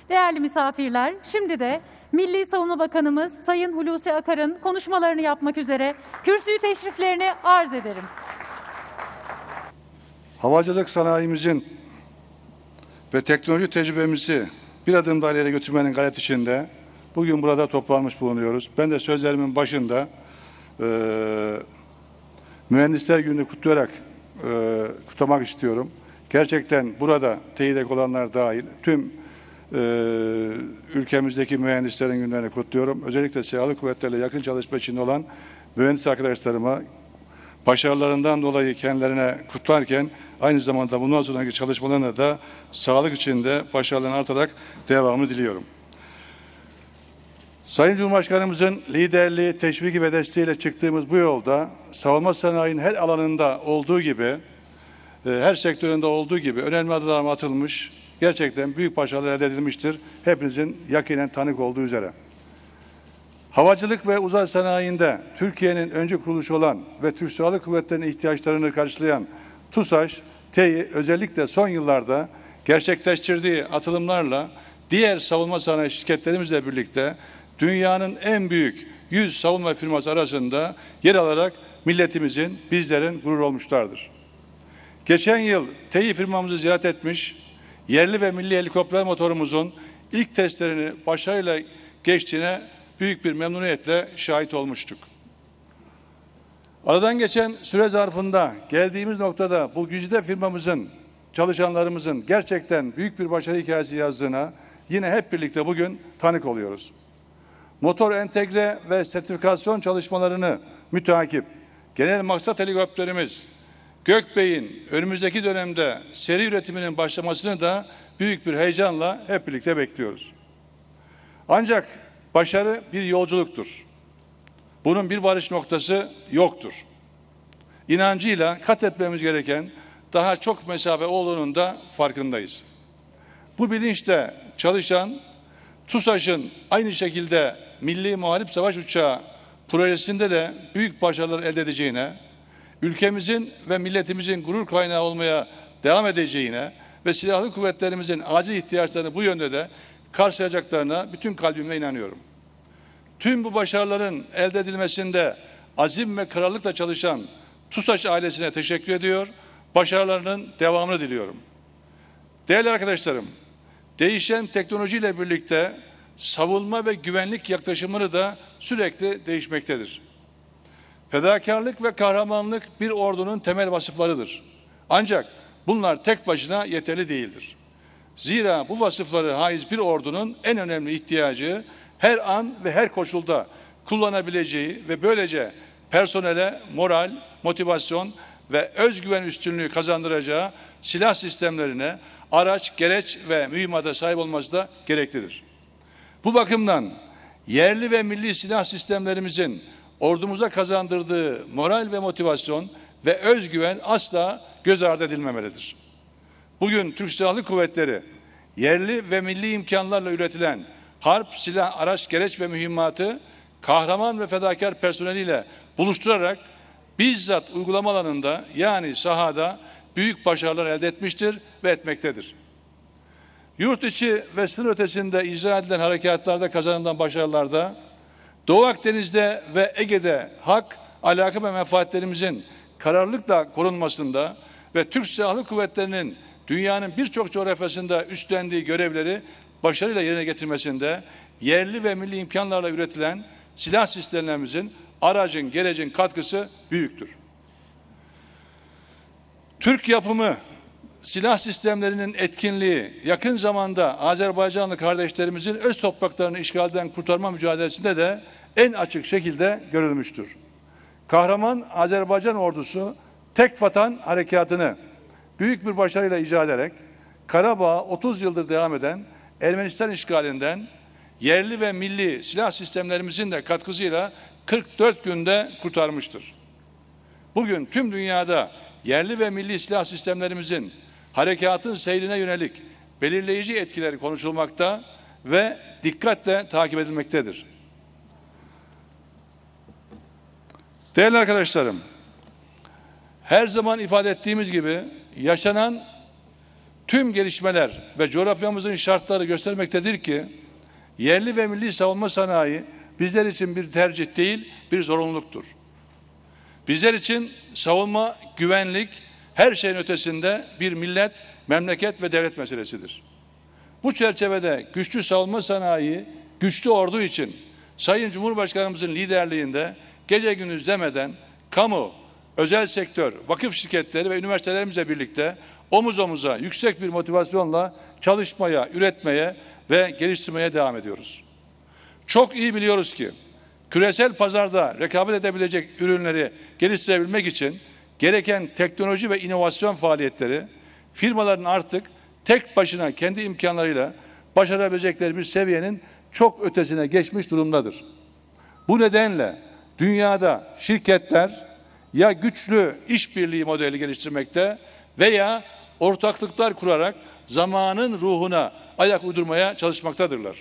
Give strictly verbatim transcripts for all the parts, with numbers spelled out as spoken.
Değerli misafirler, şimdi de Milli Savunma Bakanımız Sayın Hulusi Akar'ın konuşmalarını yapmak üzere kürsüyü teşriflerini arz ederim. Havacılık sanayimizin ve teknoloji tecrübemizi bir adım daha ileri götürmenin gayret içinde bugün burada toplanmış bulunuyoruz. Ben de sözlerimin başında e, Mühendisler Günü'nü kutlayarak e, kutlamak istiyorum. Gerçekten burada teyit olanlar dahil tüm e, ülkemizdeki mühendislerin günlerini kutluyorum. Özellikle silahlı kuvvetlerle yakın çalışma içinde olan mühendis arkadaşlarıma başarılarından dolayı kendilerine kutlarken aynı zamanda bundan sonraki çalışmalarına da sağlık içinde başarılarını artarak devamını diliyorum. Sayın Cumhurbaşkanımızın liderliği, teşviki ve desteğiyle çıktığımız bu yolda savunma sanayinin her alanında olduğu gibi, her sektöründe olduğu gibi önemli adımlar atılmış, gerçekten büyük başarılar elde edilmiştir. Hepinizin yakinen tanık olduğu üzere. Havacılık ve uzay sanayinde Türkiye'nin öncü kuruluşu olan ve Türk Silahlı Kuvvetleri'nin ihtiyaçlarını karşılayan TUSAŞ, TEİ özellikle son yıllarda gerçekleştirdiği atılımlarla diğer savunma sanayi şirketlerimizle birlikte dünyanın en büyük yüz savunma firması arasında yer alarak milletimizin, bizlerin gurur olmuşlardır. Geçen yıl TEİ firmamızı ziyaret etmiş, yerli ve milli helikopter motorumuzun ilk testlerini başarıyla geçtiğine büyük bir memnuniyetle şahit olmuştuk. Aradan geçen süre zarfında geldiğimiz noktada bu güzide firmamızın, çalışanlarımızın gerçekten büyük bir başarı hikayesi yazdığına yine hep birlikte bugün tanık oluyoruz. Motor entegre ve sertifikasyon çalışmalarını müteakip, genel maksat helikopterimiz Gökbey'in önümüzdeki dönemde seri üretiminin başlamasını da büyük bir heyecanla hep birlikte bekliyoruz. Ancak başarı bir yolculuktur. Bunun bir varış noktası yoktur. İnancıyla kat etmemiz gereken daha çok mesafe olduğunun da farkındayız. Bu bilinçle çalışan TUSAŞ'ın aynı şekilde Milli Muharip Savaş Uçağı projesinde de büyük başarılar elde edeceğine, ülkemizin ve milletimizin gurur kaynağı olmaya devam edeceğine ve silahlı kuvvetlerimizin acil ihtiyaçlarını bu yönde de karşılayacaklarına bütün kalbimle inanıyorum. Tüm bu başarıların elde edilmesinde azim ve kararlılıkla çalışan TUSAŞ ailesine teşekkür ediyor, başarılarının devamını diliyorum. Değerli arkadaşlarım, değişen teknolojiyle birlikte savunma ve güvenlik yaklaşımları da sürekli değişmektedir. Fedakarlık ve kahramanlık bir ordunun temel vasıflarıdır. Ancak bunlar tek başına yeterli değildir. Zira bu vasıfları haiz bir ordunun en önemli ihtiyacı her an ve her koşulda kullanabileceği ve böylece personele moral, motivasyon ve özgüven üstünlüğü kazandıracağı silah sistemlerine, araç, gereç ve mühimmata sahip olması da gereklidir. Bu bakımdan yerli ve milli silah sistemlerimizin ordumuza kazandırdığı moral ve motivasyon ve özgüven asla göz ardı edilmemelidir. Bugün Türk Silahlı Kuvvetleri yerli ve milli imkanlarla üretilen harp, silah, araç, gereç ve mühimmatı kahraman ve fedakar personeliyle buluşturarak bizzat uygulama alanında yani sahada büyük başarılar elde etmiştir ve etmektedir. Yurt içi ve sınır ötesinde icra edilen harekatlarda kazanılan başarılarda Doğu Akdeniz'de ve Ege'de hak, alaka ve menfaatlerimizin kararlılıkla korunmasında ve Türk Silahlı Kuvvetleri'nin dünyanın birçok coğrafyasında üstlendiği görevleri başarıyla yerine getirmesinde yerli ve milli imkanlarla üretilen silah sistemlerimizin, aracın, gerecin katkısı büyüktür. Türk yapımı silah sistemlerinin etkinliği yakın zamanda Azerbaycanlı kardeşlerimizin öz topraklarını işgalden kurtarma mücadelesinde de en açık şekilde görülmüştür. Kahraman Azerbaycan ordusu tek vatan harekatını büyük bir başarıyla icra ederek Karabağ otuz yıldır devam eden Ermenistan işgalinden yerli ve milli silah sistemlerimizin de katkısıyla kırk dört günde kurtarmıştır. Bugün tüm dünyada yerli ve milli silah sistemlerimizin harekatın seyrine yönelik belirleyici etkileri konuşulmakta ve dikkatle takip edilmektedir. Değerli arkadaşlarım, her zaman ifade ettiğimiz gibi yaşanan Tüm gelişmeler ve coğrafyamızın şartları göstermektedir ki yerli ve milli savunma sanayi bizler için bir tercih değil, bir zorunluluktur. Bizler için savunma, güvenlik her şeyin ötesinde bir millet, memleket ve devlet meselesidir. Bu çerçevede güçlü savunma sanayi, güçlü ordu için Sayın Cumhurbaşkanımızın liderliğinde gece gündüz demeden kamu, özel sektör, vakıf şirketleri ve üniversitelerimizle birlikte omuz omuza yüksek bir motivasyonla çalışmaya, üretmeye ve geliştirmeye devam ediyoruz. Çok iyi biliyoruz ki küresel pazarda rekabet edebilecek ürünleri geliştirebilmek için gereken teknoloji ve inovasyon faaliyetleri firmaların artık tek başına kendi imkanlarıyla başarabilecekleri bir seviyenin çok ötesine geçmiş durumdadır. Bu nedenle dünyada şirketler ya güçlü işbirliği modeli geliştirmekte veya ortaklıklar kurarak zamanın ruhuna ayak uydurmaya çalışmaktadırlar.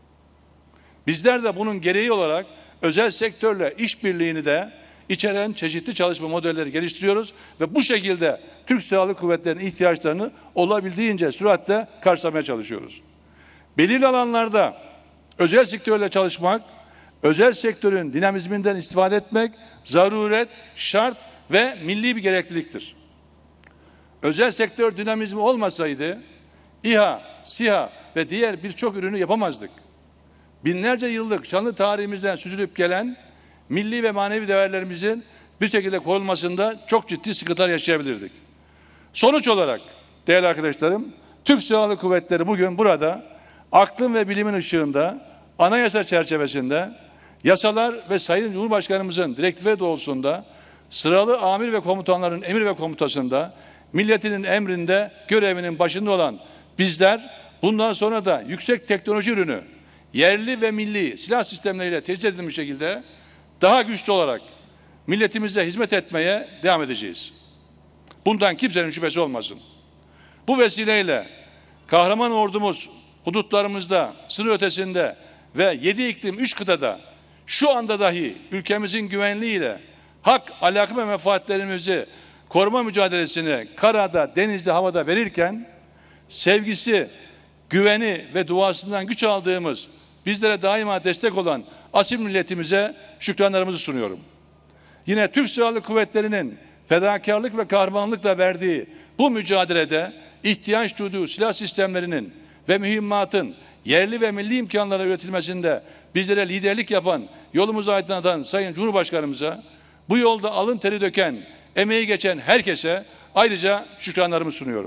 Bizler de bunun gereği olarak özel sektörle işbirliğini de içeren çeşitli çalışma modelleri geliştiriyoruz ve bu şekilde Türk Silahlı Kuvvetleri'nin ihtiyaçlarını olabildiğince süratle karşılamaya çalışıyoruz. Belirli alanlarda özel sektörle çalışmak, özel sektörün dinamizminden istifade etmek zaruret, şart ve milli bir gerekliliktir. Özel sektör dinamizmi olmasaydı İHA, SİHA ve diğer birçok ürünü yapamazdık. Binlerce yıllık şanlı tarihimizden süzülüp gelen milli ve manevi değerlerimizin bir şekilde korunmasında çok ciddi sıkıntılar yaşayabilirdik. Sonuç olarak değerli arkadaşlarım, Türk Silahlı Kuvvetleri bugün burada aklın ve bilimin ışığında, anayasa çerçevesinde, yasalar ve Sayın Cumhurbaşkanımızın direktifi doğrultusunda, sıralı amir ve komutanların emir ve komutasında, milletinin emrinde görevinin başında olan bizler bundan sonra da yüksek teknoloji ürünü, yerli ve milli silah sistemleriyle tesis edilmiş şekilde daha güçlü olarak milletimize hizmet etmeye devam edeceğiz. Bundan kimsenin şüphesi olmasın. Bu vesileyle kahraman ordumuz hudutlarımızda, sınır ötesinde ve yedi iklim, üç kıtada şu anda dahi ülkemizin güvenliğiyle hak, ahlakı ve menfaatlerimizi koruma mücadelesini karada, denizde, havada verirken sevgisi, güveni ve duasından güç aldığımız, bizlere daima destek olan asil milletimize şükranlarımızı sunuyorum. Yine Türk Silahlı Kuvvetleri'nin fedakarlık ve kahramanlıkla verdiği bu mücadelede ihtiyaç duyduğu silah sistemlerinin ve mühimmatın yerli ve milli imkanlara üretilmesinde bizlere liderlik yapan, yolumuzu aydınlatan Sayın Cumhurbaşkanımıza, bu yolda alın teri döken, emeği geçen herkese ayrıca şükranlarımı sunuyorum.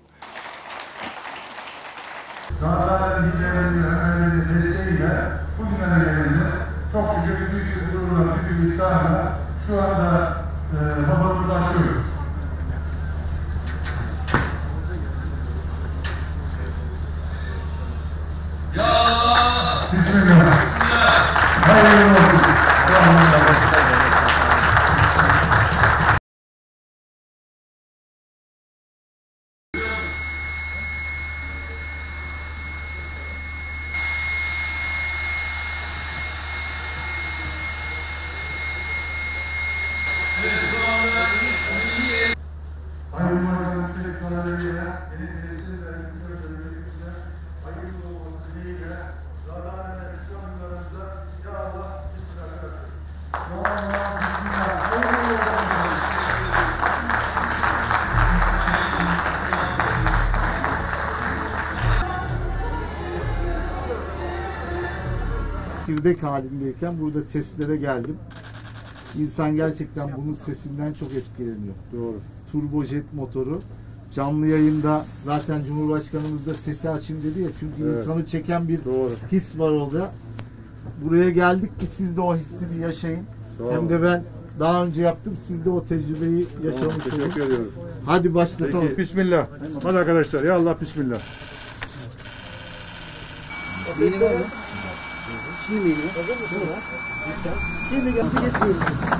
Zaten liderlerin önemli desteğiyle bugünlere gelince çok şükür büyük bir gururla, büyük bir iftiharla şu anda e, babamızı açıyoruz. Ya Allah! Bismillah! Hayırlı olsun! Sayın Başkanımızın kanalıyla yeni tesislerle ülkemizde hayırlı olması dileğiyle zararlı ve İslamlarımıza ya Allah bismillah. Ya Allah bismillah. Hayırlı olsun. Kirdek halindeyken burada testlere geldim. İnsan gerçekten bunun sesinden çok etkileniyor. Doğru. Turbojet motoru. Canlı yayında zaten Cumhurbaşkanımız da sesi açın dedi ya. Çünkü evet, insanı çeken bir doğru his var orada. Buraya geldik ki siz de o hissi bir yaşayın. Hem de ben daha önce yaptım. Siz de o tecrübeyi yaşamış olun. Teşekkür ediyorum. Hadi başlatalım. Peki, bismillah. Hadi arkadaşlar. Ya Allah bismillah. Benim oğlum. Şimdi mi? Şimdi getiriyoruz.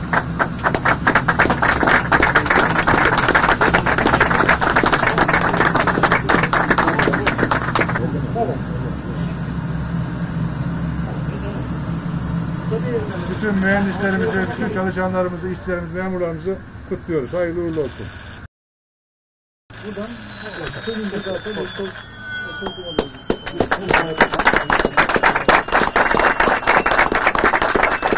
Bütün mühendislerimizi, bütün çalışanlarımızı, işçilerimizi, memurlarımızı kutluyoruz. Hayırlı uğurlu olsun. Buradan senin de zaten